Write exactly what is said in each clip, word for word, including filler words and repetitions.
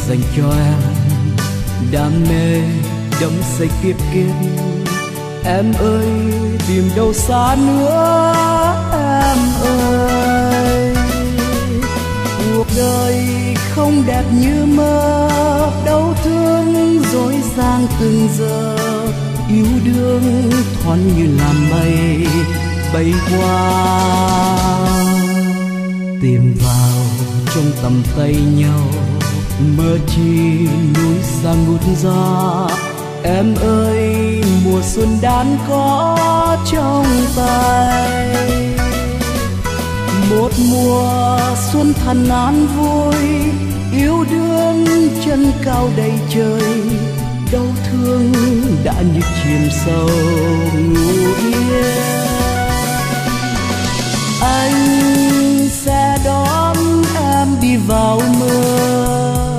dành cho em, đam mê đắm say kiếp kiếp. Em ơi tìm đâu xa nữa, em ơi. Cuộc đời không đẹp như mơ, đau thương dối dàng từng giờ. Yêu đương thoáng như làn mây bay qua, tìm vào trong tầm tay nhau. Mơ chi núi xa ngút gió, em ơi mùa xuân đan có trong tay. Một mùa xuân thần an vui, yêu đương chân cao đầy trời. Đau thương đã như chìm sâu ngủ yên. Anh sẽ đón em đi vào mơ,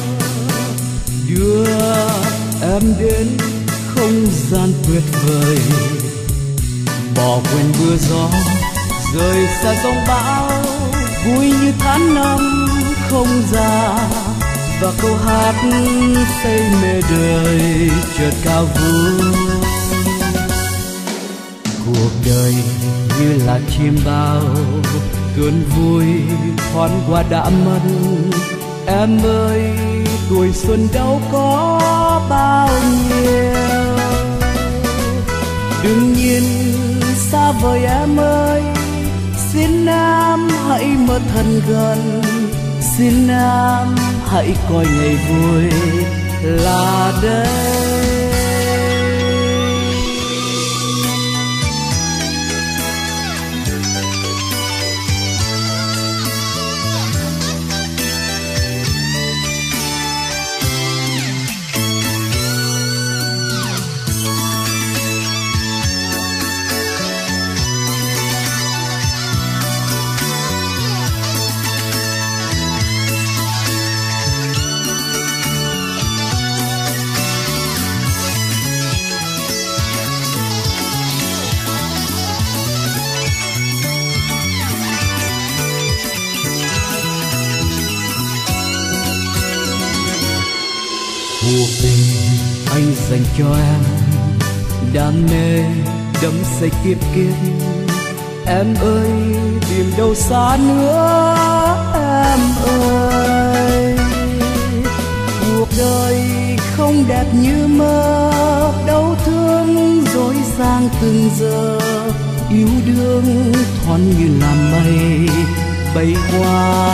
đưa em đến không gian tuyệt vời. Bỏ quên mưa gió, rời xa giông bão, vui như tháng năm không già. Và câu hát say mê đời chợt cao vui. Cuộc đời như là chim bao, cơn vui thoáng qua đã mất. Em ơi tuổi xuân đâu có bao nhiêu. Đừng nhìn xa vời em ơi, xin em hãy mơ thật gần. Xin em hãy coi ngày vui là đây. Cuộc tình anh dành cho em, đam mê đắm say kiếp kiếp. Em ơi tìm đâu xa nữa, em ơi. Cuộc đời không đẹp như mơ, đau thương dối dàng từng giờ. Yêu đương thoáng như làn mây bay qua,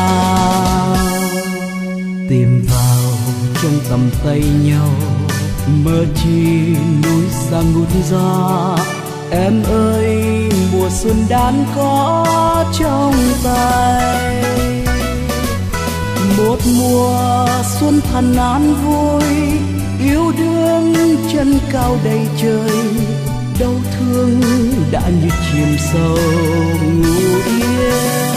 tìm vào trong tầm tay nhau. Mơ chi núi xa ngút gió, em ơi mùa xuân đan có trong tay. Một mùa xuân thần an vui, yêu đương chân cao đầy trời. Đau thương đã như chìm sâu ngủ yên.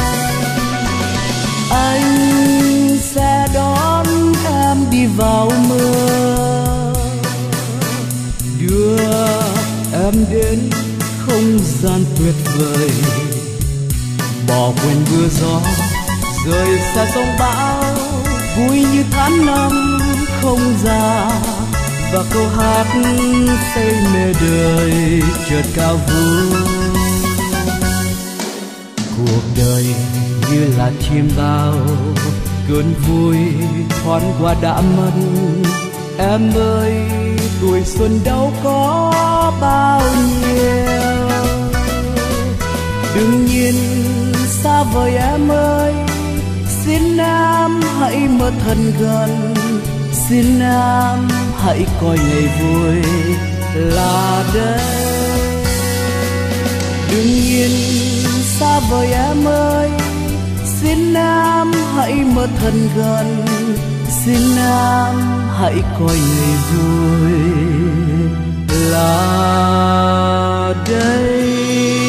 Anh sẽ đón em đi vào mơ, đưa em đến không gian tuyệt vời. Bỏ quên mưa gió, rời xa sông bão, vui như tháng năm không già. Và câu hát say mê đời chợt cao vui. Cuộc đời như là chim bao, cơn vui thoáng qua đã mất. Em ơi tuổi xuân đâu có bao nhiêu. Đừng nhìn xa vời em ơi, xin em hãy mơ thật gần. Xin em hãy coi ngày vui là đây. Đừng nhìn xa vời em ơi, xin em hãy mơ thật gần. Xin em hãy coi ngày vui là đây.